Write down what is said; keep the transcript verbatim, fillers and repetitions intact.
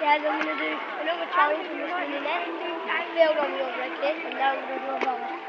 guys, I'm gonna do another challenge in this minute. Failed on yours, okay? And now I'm gonna do a bomb.